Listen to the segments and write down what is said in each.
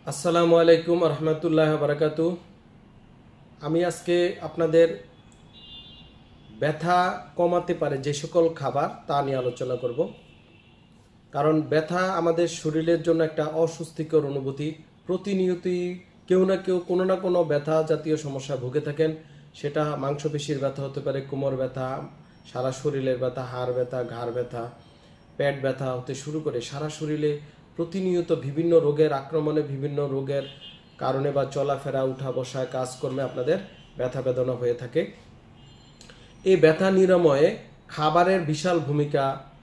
আসসালামু আলাইকুম রহমতুল্লাহ বারাকাতু। আমি আজকে আপনাদের ব্যথা কমাতে পারে যে সকল খাবার তা নিয়ে আলোচনা করব। কারণ ব্যথা আমাদের শরীরের জন্য একটা অস্বস্তিকর অনুভূতি। প্রতিনিয়তই কেউ না কেউ কোনো না কোনো ব্যথা জাতীয় সমস্যা ভুগে থাকেন। সেটা মাংসপেশির ব্যথা হতে পারে, কোমর ব্যথা, সারা শরীরের ব্যথা, হাড় ব্যথা, ঘাড় ব্যথা, পেট ব্যথা হতে শুরু করে সারা শরীরে প্রতিনিয়ত বিভিন্ন রোগের আক্রমণে, বিভিন্ন রোগের কারণে বা চলাফেরা, উঠা বসায়, কাজকর্মে আপনাদের ব্যথা বেদনা হয়ে থাকে। এই ব্যথা নিরাময়ে খাবারের বিশাল ভূমিকা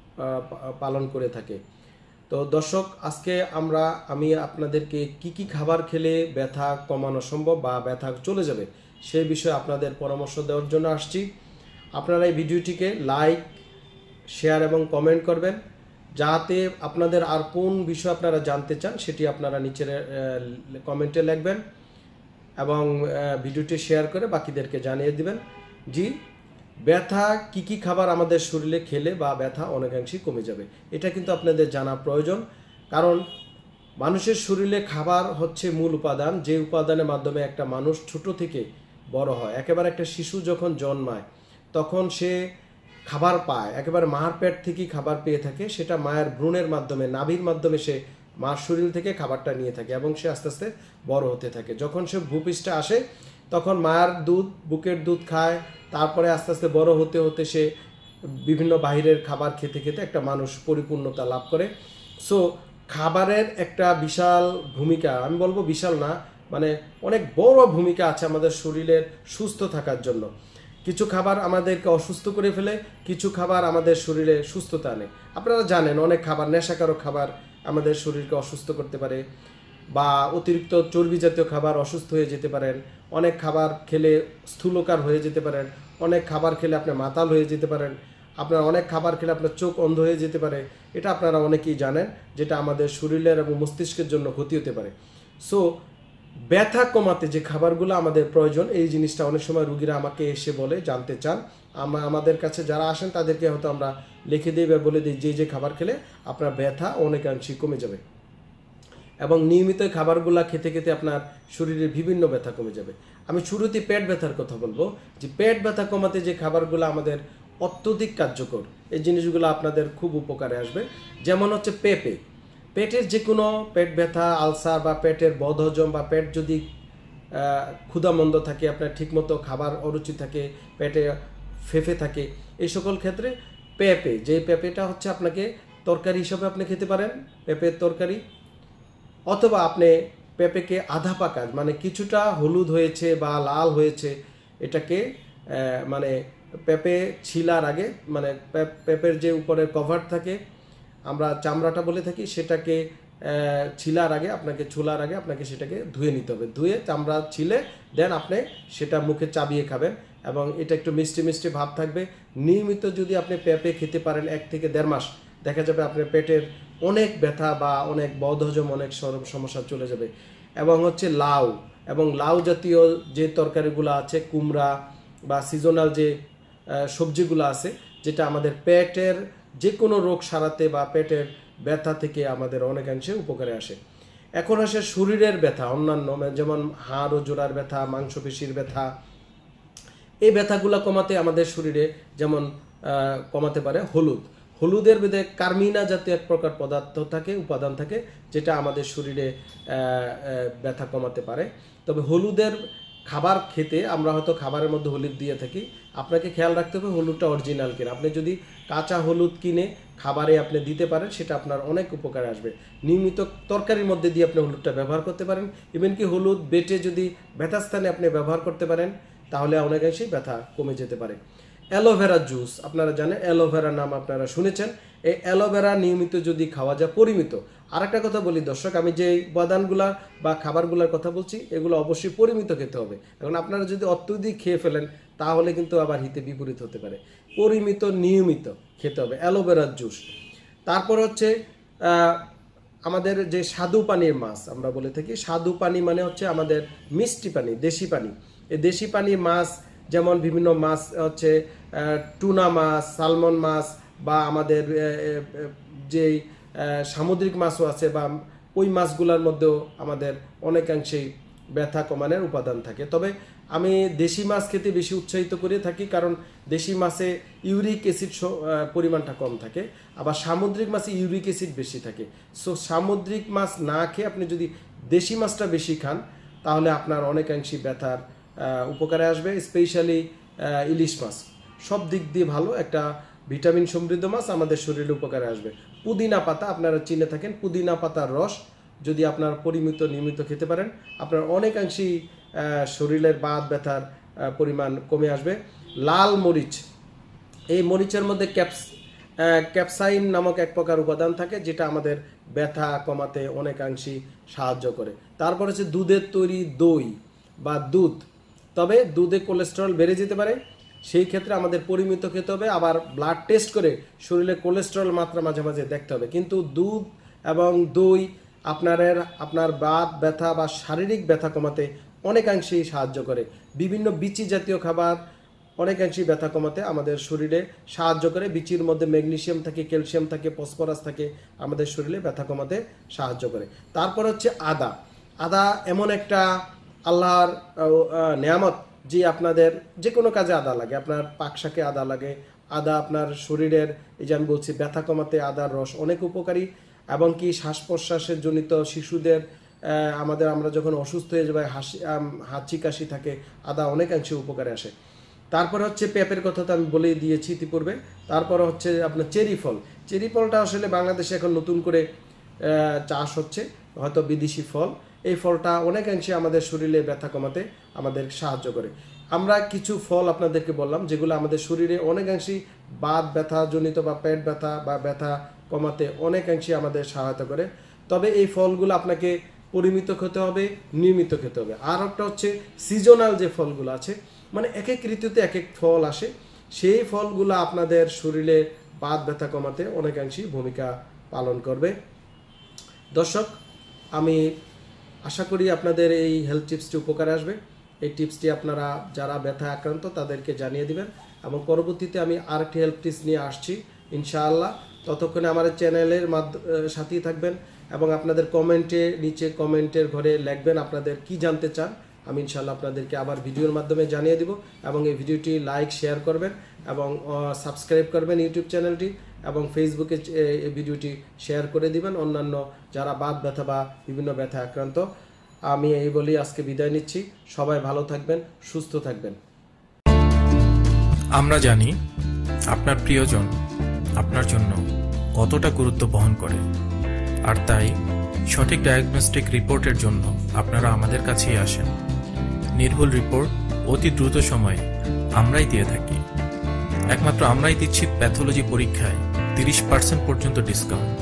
পালন করে থাকে। তো দর্শক, আজকে আমি আপনাদেরকে কি কি খাবার খেলে ব্যথা কমানো সম্ভব বা ব্যথা চলে যাবে সেই বিষয়ে আপনাদের পরামর্শ দেওয়ার জন্য আসছি। আপনারা এই ভিডিওটিকে লাইক, শেয়ার এবং কমেন্ট করবেন, যাতে আপনাদের আর কোন বিষয় আপনারা জানতে চান সেটি আপনারা নিচের কমেন্টে লিখবেন এবং ভিডিওটি শেয়ার করে বাকিদেরকে জানিয়ে দিবেন। জি, ব্যথা কি কি খাবার আমাদের শরীরে খেলে বা ব্যথা অনেকাংশেই কমে যাবে, এটা কিন্তু আপনাদের জানা প্রয়োজন। কারণ মানুষের শরীরে খাবার হচ্ছে মূল উপাদান, যে উপাদানের মাধ্যমে একটা মানুষ ছোট থেকে বড় হয়। একেবারে একটা শিশু যখন জন্মায় তখন সে খাবার পায়, একেবারে মার পেট থেকেই খাবার পেয়ে থাকে। সেটা মায়ের ভ্রূণের মাধ্যমে, নাভির মাধ্যমে সে মার শরীর থেকে খাবারটা নিয়ে থাকে এবং সে আস্তে আস্তে বড় হতে থাকে। যখন সে ভূপৃষ্ঠে আসে তখন মায়ের দুধ, বুকের দুধ খায়। তারপরে আস্তে আস্তে বড় হতে হতে সে বিভিন্ন বাহিরের খাবার খেতে খেতে একটা মানুষ পরিপূর্ণতা লাভ করে। সো খাবারের একটা বিশাল ভূমিকা, আমি বলবো বিশাল না, মানে অনেক বড় ভূমিকা আছে আমাদের শরীরের সুস্থ থাকার জন্য। কিছু খাবার আমাদেরকে অসুস্থ করে ফেলে, কিছু খাবার আমাদের শরীরে সুস্থতা আনে। আপনারা জানেন অনেক খাবার, নেশাকারক খাবার আমাদের শরীরকে অসুস্থ করতে পারে, বা অতিরিক্ত চর্বি জাতীয় খাবার অসুস্থ হয়ে যেতে পারেন। অনেক খাবার খেলে স্থূলকার হয়ে যেতে পারেন, অনেক খাবার খেলে আপনি মাতাল হয়ে যেতে পারেন, আপনার অনেক খাবার খেলে আপনার চোখ অন্ধ হয়ে যেতে পারে। এটা আপনারা অনেকেই জানেন, যেটা আমাদের শরীরের এবং মস্তিষ্কের জন্য ক্ষতি হতে পারে। সো ব্যথা কমাতে যে খাবারগুলো আমাদের প্রয়োজন, এই জিনিসটা অনেক সময় রুগীরা আমাকে এসে বলে, জানতে চান। আমাদের কাছে যারা আসেন তাদেরকে হয়তো আমরা লিখে দিই বা বলে দিই যে খাবার খেলে আপনার ব্যথা অনেকাংশেই কমে যাবে, এবং নিয়মিত খাবারগুলো খেতে খেতে আপনার শরীরের বিভিন্ন ব্যথা কমে যাবে। আমি শুরুতে পেট ব্যথার কথা বলবো, যে পেট ব্যথা কমাতে যে খাবারগুলো আমাদের অত্যধিক কার্যকর, এই জিনিসগুলো আপনাদের খুব উপকারে আসবে। যেমন হচ্ছে পেঁপে। পেটের যে কোনো পেট ব্যথা, আলসার বা পেটের বদহজম, বা পেট যদি ক্ষুধামন্দ থাকে, আপনার ঠিকমতো খাবার অরুচি থাকে, পেটে ফেঁপে থাকে, এই সকল ক্ষেত্রে পেঁপে, যে পেঁপেটা হচ্ছে আপনাকে তরকারি হিসাবে আপনি খেতে পারেন, পেঁপের তরকারি। অথবা আপনি পেঁপেকে আধা পাকা, মানে কিছুটা হলুদ হয়েছে বা লাল হয়েছে, এটাকে মানে পেঁপে ছিলার আগে, মানে পেঁপের যে উপরের কভার থাকে, আমরা চামড়াটা বলে থাকি, সেটাকে ছিলার আগে আপনাকে সেটাকে ধুয়ে নিতে হবে। ধুয়ে চামড়া ছিলে দেন আপনি সেটা মুখে চাবিয়ে খাবেন, এবং এটা একটু মিষ্টি মিষ্টি ভাব থাকবে। নিয়মিত যদি আপনি পেঁপে খেতে পারেন 1 থেকে 1.5 মাস, দেখা যাবে আপনার পেটের অনেক ব্যথা বা অনেক বদহজম, অনেক সমস্যা চলে যাবে। এবং হচ্ছে লাউ, এবং লাউ জাতীয় যে তরকারিগুলো আছে, কুমড়া বা সিজনাল যে সবজিগুলো আছে, যেটা আমাদের পেটের যে কোনো রোগ সারাতে বা পেটের ব্যথা থেকে আমাদের অনেকাংশে উপকারে আসে। এখন আসে শরীরের ব্যথা, অন্যান্য যেমন হাড় ও জোড়ার ব্যথা, মাংসপেশির ব্যথা। এই ব্যথাগুলো কমাতে আমাদের শরীরে যেমন কমাতে পারে হলুদের মধ্যে কার্মিনা জাতীয় এক প্রকার পদার্থ থাকে, উপাদান থাকে, যেটা আমাদের শরীরে ব্যথা কমাতে পারে। তবে হলুদের খাবার খেতে আমরা হয়তো খাবারের মধ্যে হলুদ দিয়ে থাকি, আপনাকে খেয়াল রাখতে হবে হলুদটা অরিজিনাল কিনা। আপনি যদি কাঁচা হলুদ কিনে খাবারে আপনি দিতে পারেন, সেটা আপনার অনেক উপকারে আসবে। নিয়মিত তরকারির মধ্যে দিয়ে আপনি হলুদটা ব্যবহার করতে পারেন। ইভেন কি হলুদ বেটে যদি ব্যথাস্থানে আপনি ব্যবহার করতে পারেন, তাহলে অনেকাংশেই ব্যথা কমে যেতে পারে। অ্যালোভেরা জুস, আপনারা জানেন অ্যালোভেরা নাম আপনারা শুনেছেন। এই অ্যালোভেরা নিয়মিত যদি খাওয়া যায়, পরিমিত। আরেকটা কথা বলি দর্শক, আমি যে উপাদানগুলা বা খাবারগুলোর কথা বলছি, এগুলো অবশ্যই পরিমিত খেতে হবে। এখন আপনারা যদি অত্যধিক খেয়ে ফেলেন, তাহলে কিন্তু আবার হিতে বিপরীত হতে পারে। পরিমিত, নিয়মিত খেতে হবে অ্যালোভেরার জুস। তারপর হচ্ছে আমাদের যে স্বাদু পানির মাছ আমরা বলে থাকি, স্বাদু পানি মানে হচ্ছে আমাদের মিষ্টি পানি, দেশি পানি। এই দেশি পানির মাছ, যেমন বিভিন্ন মাছ হচ্ছে টুনা মাছ, সালমন মাছ, বা আমাদের যেই সামুদ্রিক মাছও আছে, বা ওই মাছগুলোর মধ্যেও আমাদের অনেকাংশেই ব্যথা কমানোর উপাদান থাকে। তবে আমি দেশি মাছ খেতে বেশি উৎসাহিত করে থাকি, কারণ দেশি মাছে ইউরিক অ্যাসিড পরিমাণটা কম থাকে, আবার সামুদ্রিক মাছে ইউরিক অ্যাসিড বেশি থাকে। সো সামুদ্রিক মাছ না খেয়ে আপনি যদি দেশি মাছটা বেশি খান তাহলে আপনার অনেকাংশই ব্যথার উপকারে আসবে। স্পেশালি ইলিশ মাছ সব দিক দিয়ে ভালো একটা ভিটামিন সমৃদ্ধ মাছ, আমাদের শরীরে উপকারে আসবে। পুদিনা পাতা আপনারা চিনে থাকেন, পুদিনা পাতার রস যদি আপনার নিয়মিত খেতে পারেন আপনার অনেকাংশেই শরীরের বাত ব্যথার পরিমাণ কমে আসবে। লাল মরিচ, এই মরিচের মধ্যে ক্যাপসাইন নামক এক প্রকার উপাদান থাকে যেটা আমাদের ব্যথা কমাতে অনেকাংশেই সাহায্য করে। তারপর হচ্ছে দুধের তৈরি দই বা দুধ, তবে দুধে কোলেস্টেরল বেড়ে যেতে পারে, সেই ক্ষেত্রে আমাদের পরিমিত খেতে হবে। আবার ব্লাড টেস্ট করে শরীরে কোলেস্টেরল মাত্রা মাঝে মাঝে দেখতে হবে। কিন্তু দুধ এবং দই আপনার বাত ব্যথা বা শারীরিক ব্যথা কমাতে অনেকাংশেই সাহায্য করে। বিভিন্ন বিচি জাতীয় খাবার অনেকাংশেই ব্যথা কমাতে আমাদের শরীরে সাহায্য করে। বিচির মধ্যে ম্যাগনেসিয়াম থাকে, ক্যালসিয়াম থাকে, ফসফরাস থাকে, আমাদের শরীরে ব্যথা কমাতে সাহায্য করে। তারপর হচ্ছে আদা। আদা এমন একটা আল্লাহর নেয়ামত যে আপনাদের যে কোনো কাজে আদা লাগে, আপনার পাক শাকে আদা লাগে। আদা আপনার শরীরের, এই যে আমি বলছি, ব্যথা কমাতে আদার রস অনেক উপকারী। এবং কি শ্বাস প্রশ্বাসের জনিত শিশুদের আমরা যখন অসুস্থ হয়ে যাবে, হাঁচি কাশি থাকে, আদা অনেকাংশে উপকারে আসে। তারপর হচ্ছে পেঁপের কথা তো আমি বলেই দিয়েছি ইতিপূর্বে। তারপর হচ্ছে আপনার চেরি ফল। চেরি ফলটা আসলে বাংলাদেশে এখন নতুন করে চাষ হচ্ছে, হয়তো বিদেশি ফল। এই ফলটা অনেকাংশে আমাদের শরীরে ব্যথা কমাতে আমাদের সাহায্য করে। আমরা কিছু ফল আপনাদেরকে বললাম যেগুলো আমাদের শরীরে অনেকাংশেই বাত ব্যথা জনিত বা পেট ব্যথা বা ব্যথা কমাতে অনেকাংশে আমাদের সহায়তা করে। তবে এই ফলগুলো আপনাকে পরিমিত খেতে হবে, নিয়মিত খেতে হবে। আর একটা হচ্ছে সিজনাল যে ফলগুলো আছে, মানে এক এক ঋতুতে এক এক ফল আসে, সেই ফলগুলো আপনাদের শরীরে বাত ব্যথা কমাতে অনেকাংশেই ভূমিকা পালন করবে। দর্শক, আমি আশা করি আপনাদের এই হেলথ টিপসটি উপকারে আসবে। এই টিপসটি আপনারা যারা ব্যথা আক্রান্ত তাদেরকে জানিয়ে দিবেন, এবং পরবর্তীতে আমি আরেকটি হেলথ টিপস নিয়ে আসছি ইনশাআল্লাহ। ততক্ষণে আমার চ্যানেলের সাথেই থাকবেন, এবং আপনাদের নিচে কমেন্টের ঘরে লিখবেন আপনাদের কি জানতে চান। আমি ইনশাআল্লাহ আপনাদেরকে আবার ভিডিওর মাধ্যমে জানিয়ে দিব। এবং এই ভিডিওটি লাইক শেয়ার করবেন এবং সাবস্ক্রাইব করবেন ইউটিউব চ্যানেলটি, এবং ফেসবুকে এই ভিডিওটি শেয়ার করে দিবেন অন্যান্য যারা বাত ব্যথা বা বিভিন্ন ব্যথা আক্রান্ত। আমি এই বলি আজকে বিদায় নিচ্ছি। সবাই ভালো থাকবেন, সুস্থ থাকবেন। আমরা জানি আপনার প্রিয়জন আপনার জন্য কতটা গুরুত্ব বহন করে, আর তাই সঠিক ডায়াগনস্টিক রিপোর্টের জন্য আপনারা আমাদের কাছেই আসেন। নির্ভুল রিপোর্ট অতি দ্রুত সময়ে আমরাই দিয়ে থাকি। একমাত্র আমরাই দিচ্ছি প্যাথোলজি পরীক্ষায় 30% পর্যন্ত discount.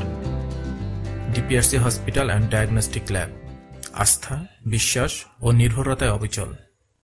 DPRC hospital and diagnostic lab, আস্থা, বিশ্বাস ও নির্ভরতায় অবিচল।